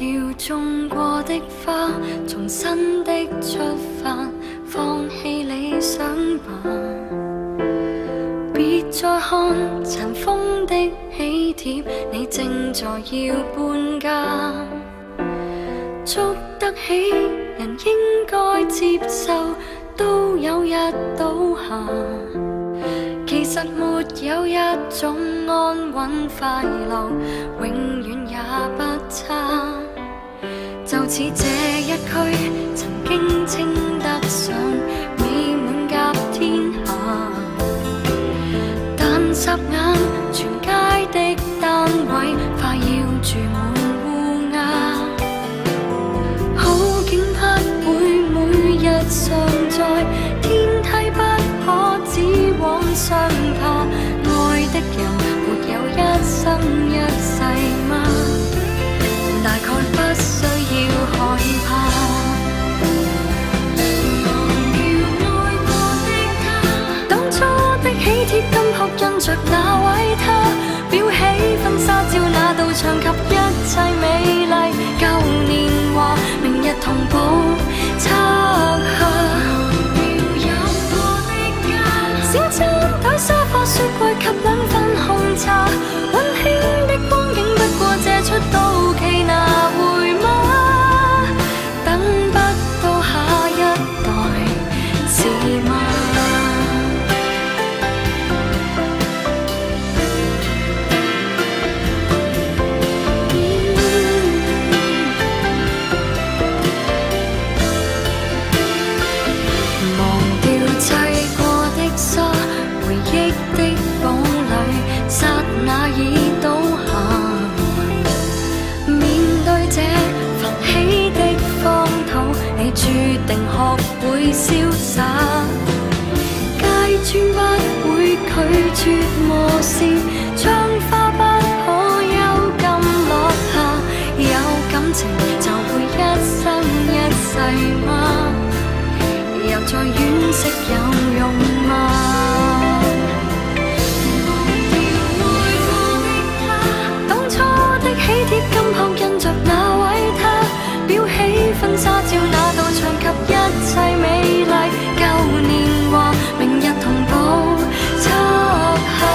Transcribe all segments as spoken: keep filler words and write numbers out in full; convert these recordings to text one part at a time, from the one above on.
掉種過的花，重新的出發，放棄理想吧。別再看塵封的喜帖，你正在要搬家。捉得起人應該接受，都有日倒下。其實沒有一種安穩快樂，永遠也不差。就似這一區曾經稱得上美滿甲天下，但霎眼全街的單位快要住滿烏鴉。好景不會每日常在，天梯不可只往上爬。愛的人沒有一生一世嗎？大概不需要害怕。忘掉愛過的他，當初的喜帖金箔印着那位他，裱起婚紗照那道牆及一切美麗舊年華，明日同步拆下。小餐台、沙發、雪櫃及兩份紅茶，溫馨的光景不過借出到期拿回嗎？等不到下一代是嗎？忘掉砌過的沙，回憶的堡壘，剎那已倒下。面對這奮起的荒土，你注定學會瀟灑。街磚不會拒絕磨蝕，窗花不可幽禁落下。有感情就會一生一世嗎？又再惋惜有用嗎？喜帖金箔印着那位他，裱起婚紗照那道牆及一切美麗舊年華，明日同步拆下。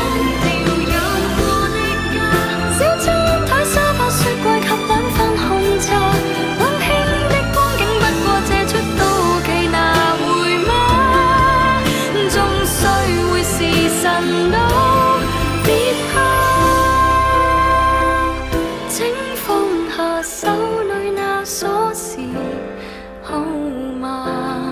小餐台、沙發、雪櫃及兩份紅茶，溫馨的光景不過借出到期拿回嗎？終須會是神都別怕。手裏那鎖匙號碼。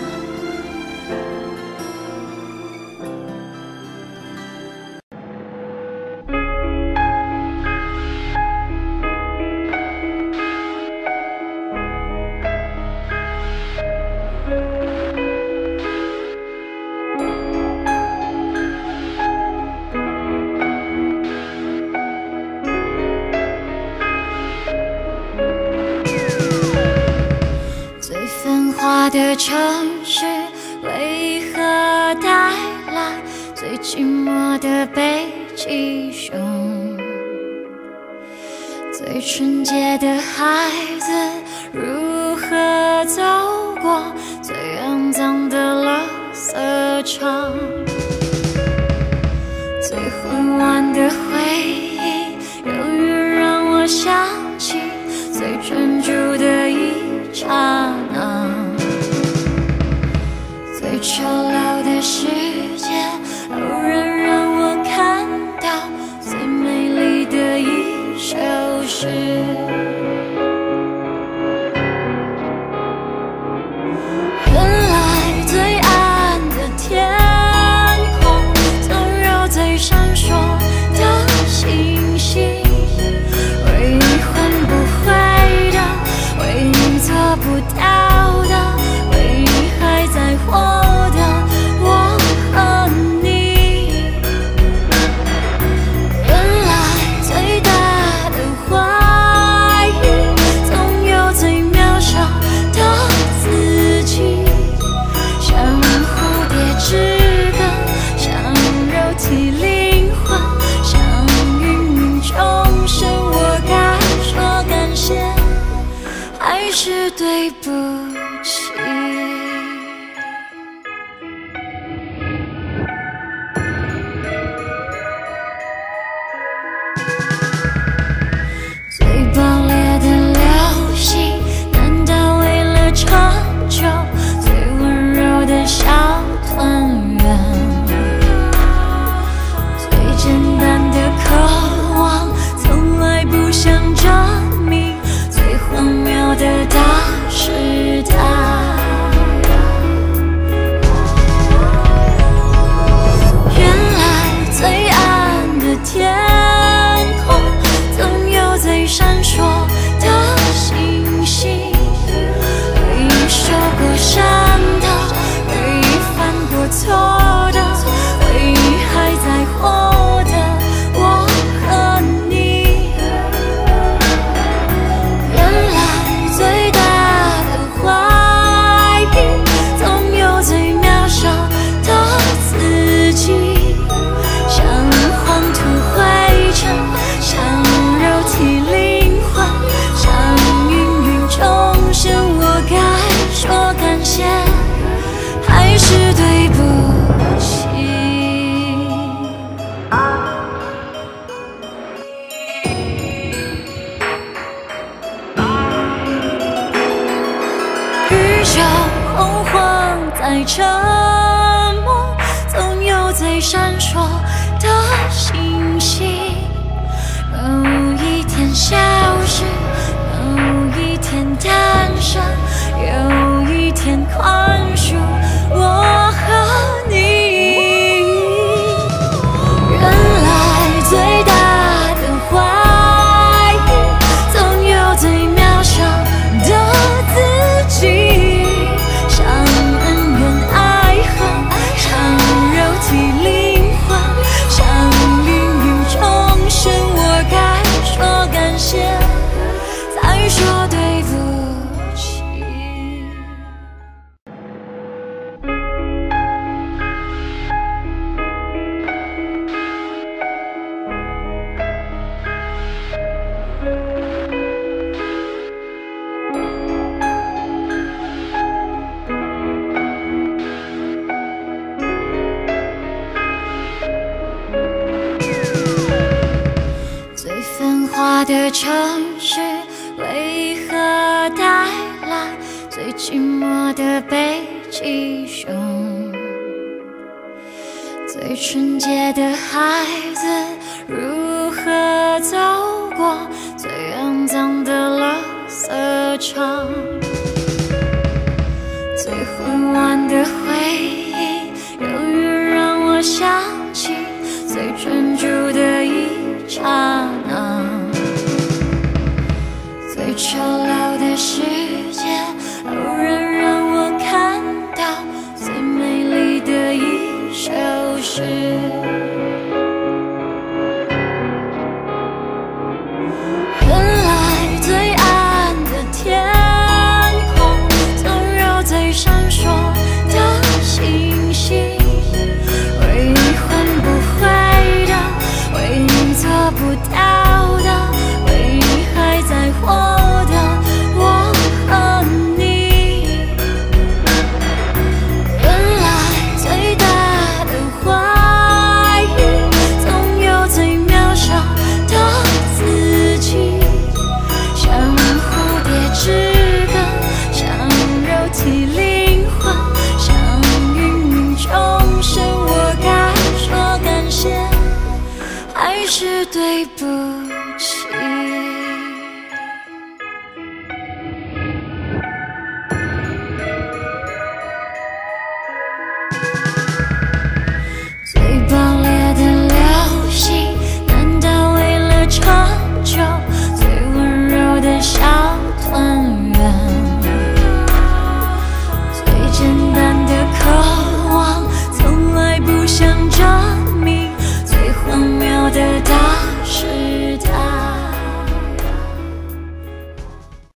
的城市为何带来最寂寞的北极熊？最纯洁的孩子如何走过最肮脏的垃圾场？最混乱的回忆永远让我想起最专注的一刹那。最丑陋的世界，偶然让我看到最美丽的一首诗。原来最暗的天空，总有最闪烁的星星，回忆换不回的对不起。最爆裂的流星，难道为了成就最温柔的小团圆？最简单的渴望，从来不想证明最荒谬的大时代。原来最暗的天空，总有最闪烁的星星。回忆受过伤的，回忆犯过错的，回忆还在活的我和你。原来最大的怀疑，总有最渺小的自己。像黄土灰尘，像肉体灵魂，像芸芸众生，我该说感谢，还是对不起？宇宙洪荒在沉默，总有最闪烁的星星。某一天消失，某一天诞生，有一天宽恕我和你。原来最大的怀疑，总有最渺小的自己。像恩怨爱恨，像肉体灵魂，像芸芸众生，我该说感谢，再说对不起。最繁华的城市，为何带来最寂寞的北极熊？最纯洁的孩子，如何走过最肮脏的垃圾场？最混乱的回忆，永远让我想起最专注的一刹那。最丑陋的世界，偶然